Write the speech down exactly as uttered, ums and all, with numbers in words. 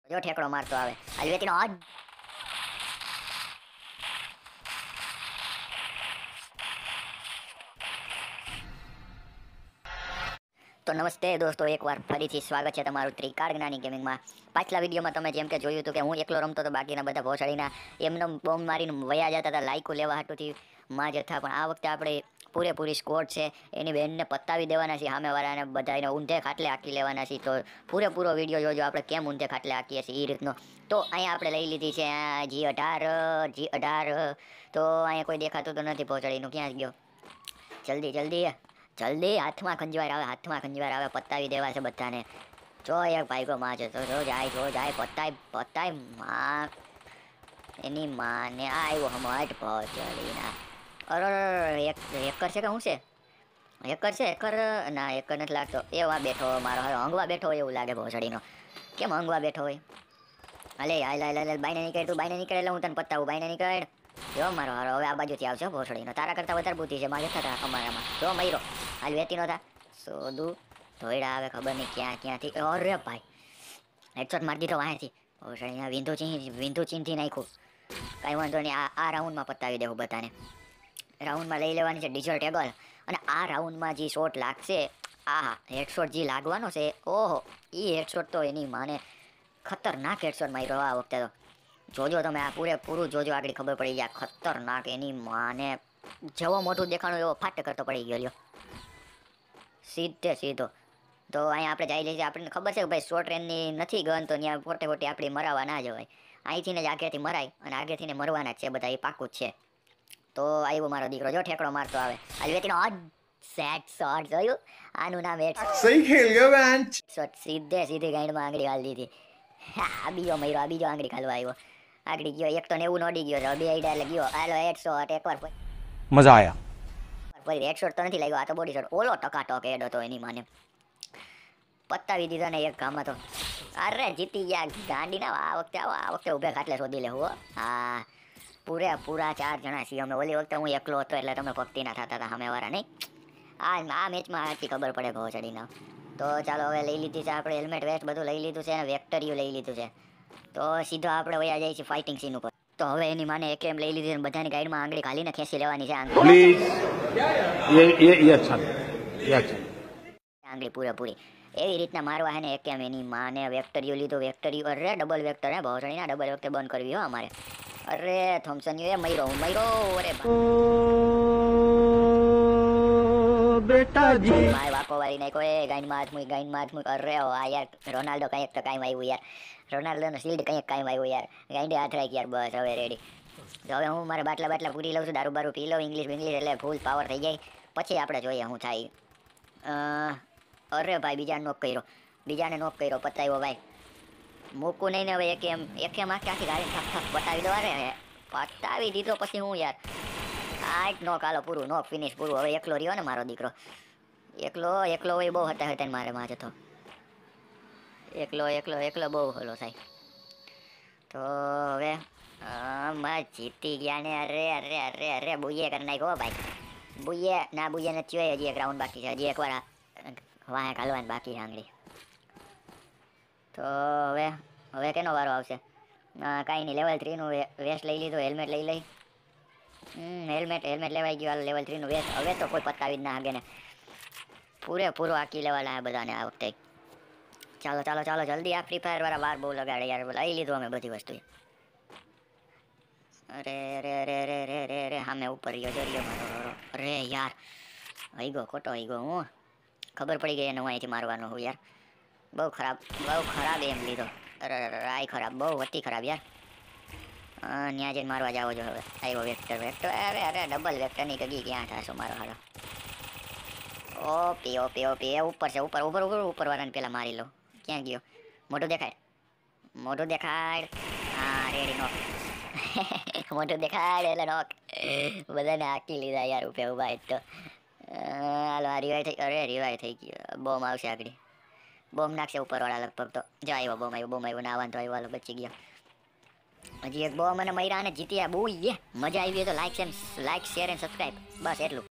જો ઠેકડો મારતો આવે અલવેતીનો આજ તો નમસ્તે દોસ્તો, એકવાર ફરીથી સ્વાગત છે તમારું ત્રિકાળ જ્ઞાની ગેમિંગમાં. પાછલા વિડીયોમાં તમે જેમ કે જોયું હતું કે હું એકલો રમતો તો બાકીના બધા ભોસડીના એમનો બોમ્બ મારીને વયા જતા હતા લાઈકો લેવા હાટુથી માં જથા. પણ આ વખતે આપણે પૂરેપૂરી સ્કોડ છે એની બેનને પતાવી દેવાના છીએ, સામેવાળાને બધાને ઊંધે ખાટલે આંકી લેવાના છીએ. તો પૂરેપૂરો વિડીયો જોજો આપણે કેમ ઊંધે ખાટલે આંકીએ છીએ એ રીતનો. તો અહીંયા આપણે લઈ લીધી છે જી અઢાર જી અઢાર તો અહીંયા કોઈ દેખાતું તો નથી ભોસડીનું, ક્યાં ગયો? જલ્દી જલ્દી જલ્દી હાથમાં ખંજવાળ આવે, હાથમાં ખંજવાળ આવે, પતાવી દેવા છે બધાને. જો એક ભાઈગો માં જતો જો જાય જો જાય પતાય પતાય માં એની માને આવ્યો હમણાં જ પહોંચડીના. અરે એક હેકર છે કે શું છે? હેકર છે હેકર ના હેકર નથી લાગતો. એવા બેઠો મારો હારો હંગવા બેઠો હોય એવું લાગે ભોસડીનો. કેમ હંગવા બેઠો હોય? હાલે હાલ હાલ હાલ બાઈને નીકળ, તું બાઈને નીકળે એટલે હું તને પતાવું. બાઈને નીકળ. જો મારો હારો હવે આ બાજુથી આવશે ભોસડીનો. તારા કરતાં વધારે બુદ્ધિ છે મારે થતા અમારામાં. જો મયરો હાલ વેતી નતા સોદું ધોઈડા આવે ખબર નહીં ક્યાં ક્યાંથી. અરે ભાઈ હેડશોટ મારી દીધો વાંહેથી ભોસડીના. વિંધુ ચીન વિંધુ ચીનથી નાખ્યું. કાંઈ વાંધો નહીં, આ આ રાઉન્ડમાં પતાવી દેવું બધાને. રાઉન્ડમાં લઈ લેવાની છે ડિઝર્ટ એગલ. અને આ રાઉન્ડમાં જે શોટ લાગશે, આ હેડશોટ જે લાગવાનો છે, ઓહો એ હેડશોટ તો એની માને ખતરનાક હેડશોટ માર્યો આ વખતે તો. જોજો તમે આ પૂરેપૂરું જોજો, આગળ ખબર પડી જાય. ખતરનાક એની માને જેવો મોટું દેખાણું એવો ફાટ કરતો પડી ગયો લ્યો સીધે સીધો. તો અહીંયા આપણે જઈ લઈએ, આપણને ખબર છે કે ભાઈ શોર્ટ રેન્જની નથી ગન, તો ત્યાં ખોટે ખોટી આપણી મરાવા ના જવાય. અહીંથી જ આગળથી મરાય અને આગળથી મરવાના જ છે બધા, એ પાકું જ છે. તો આવ્યો મારો દીકરો, જો ઠેકડો મારતો આવે અલવેતીનો આજ સેટ શોટ જોયું. આનું નામ હેડ સહી ખેલ ગયો બેન્ચ શોટ. સીધે સીધી ગાંડમાં આંગળી હાલ દીધી. આ બીજો મર્યો, આ બીજો આંગળી ખાલવા આવ્યો. આગળ ગયો એક તો નેવું નોડી ગયો છે, બે આઈડા એટલે ગયો. હાલો હેડ શોટ એકવાર મજા આયા. ફરી હેડ શોટ તો નથી લાગ્યો, આ તો બોડી શોટ. ઓલો ટકાટક હેડ હતો એની માને, પતાવી દીધા ને એક ગામમાં તો. અરે જીતી ગયા ગાંડીના. આ વખતે આવો, આ વખતે ઊભે ખાટલે શોધી લેવું. હા પૂરે પૂરા ચાર જણા છીએ અમે. ઓલી વખતે હું એકલો હતો એટલે તમે ભક્તિના થતા હતા સામેવાળા નહીં. આ આ મેચમાં આથી ખબર પડે ભોસડીના. તો ચાલો હવે લઈ લીધી છે આપણે હેલ્મેટ વેસ્ટ બધું લઈ લીધું છે અને વેક્ટરિયું લઈ લીધું છે. તો સીધો આપણે વયા જઈએ છીએ ફાઇટિંગ સીન ઉપર. તો હવે એની માને એક એમ લઈ લીધી, બધાની ગાઈડમાં આંગળી ખાલીને ખેંચી લેવાની છે પ્લીઝ. ये ये ये अच्छा ये अच्छा આંગળી પૂરેપૂરી એવી રીતના મારવા હે ને. એક એમ એની માને વેક્ટરિયું લીધું. વેક્ટરિયું અરે ડબલ વેક્ટર હે ભોસડીના, ડબલ વેક્ટર બંધ કરવી હો અમારે. અરે થોમસન એ મયરો મયરો. અરે बेटाजी માય વાકો વાળી નાખ્યો એ ગાઈનમાં હાથ મૂક, ગાઈનમાં હાથ મૂક. અરે આ યાર રોનાલ્ડો કંઈક તો કાંઈ આવ્યું યાર. રોનાલ્ડોનો શિલ્ડ કંઈક કાંઈ આવ્યું યાર. ગાઈડે હાથ રાખી યાર. બસ હવે રેડી. તો હવે હું મારા બાટલા બાટલા પૂરી લઉં છું, દારૂ બારૂ પી લઉં, ઇંગ્લિશ ઇંગ્લિશ એટલે ફૂલ પાવર થઈ જાય. પછી આપણે જોઈએ શું થાય. અરે ભાઈ બીજાને નોક કર્યો, બીજાને નોક કર્યો, પતાવ્યો ભાઈ. મૂકું નહીં ને હવે એક એમ એક એમ આખી આખી ગાડી ઠાક ઠાક પતાવી દો. અરે પતાવી દીધો પછી હું યાર. આ એક નોક હાલો પૂરું, નોક ફિનિશ પૂરું. હવે એકલો રહ્યો ને મારો દીકરો. એકલો એકલો હોય બહુ હતા હતા મારે માં જતો. એકલો એકલો એકલો બહુ હલો થાય. તો હવે માં જીતી ગયા ને. અરે અરે અરે અરે બુઈએ કરી નાખ્યો ભાઈ. બુઈએ ના બુઈએ નથી હોય, હજી એક રાઉન્ડ બાકી છે. હજી એકવાર વાંહે ઘાલવાની બાકી છે આંગળી. તો હવે હવે કેનો વારો આવશે? કાંઈ નહીં, લેવલ થ્રીનું વેસ્ટ લઈ લીધું, હેલ્મેટ લઈ લઈ. હમ હેલ્મેટ હેલ્મેટ લેવાઈ ગયું. લેવલ થ્રીનું વેસ્ટ. હવે તો કોઈ પતાવી જ ના આગે ને. પૂરેપૂરો આંકી લેવાના બધાને આ વખતે. ચાલો ચાલો ચાલો જલ્દી. આ ફ્રી ફાયર વાળા વાર બહુ લગાડે યાર. લઈ લીધું અમે બધી વસ્તુ. અરે અરે અરે અરે અરે અરે અરે સામે ઉપર રહ્યો જો રહ્યો મારો. અરે યાર હઈ ગયો, ખોટો હઈ ગયો હું. ખબર પડી ગઈ એને હું અહીંથી મારવાનો હું યાર. બહુ ખરાબ બહુ ખરાબ એમ લીધો. અરે આઈ ખરાબ, બહુ હતી ખરાબ યાર. ત્યાં જઈને મારવા જાવ છો હવે. આવ્યો વેક્ટર વેક્ટર. અરે અરે ડબલ વેક્ટરની કગી ક્યાં થશો મારો હારો. ઓપી ઓપી ઓપી એ ઉપર છે, ઉપર ઉપર ઉપર ઉપર વાળાને પેલા મારી લો. ક્યાં ગયો? મોઢું દેખાડ, મોઢું દેખાડ. હા રેડી નોક. મોઢું દેખાડ એટલે નોક. બધાને હાકી લીધા યાર ઉભે ઉભા જ તો. હાલો આ રિવાય થઈ. અરે રિવાય થઈ ગયો. બોમ આવશે આગળ, બોમ નાખશે ઉપરવાળા લગભગ. તો જો આવ્યો બોમ આવ્યો, બોમ આવ્યો ના આવવાનું તો આવ્યો. હાલો બચી ગયા. હજી એક બોમ અને મયરા અને જીત્યા. બહુ મજા આવી હોય તો like like share and subscribe. બસ એટલું.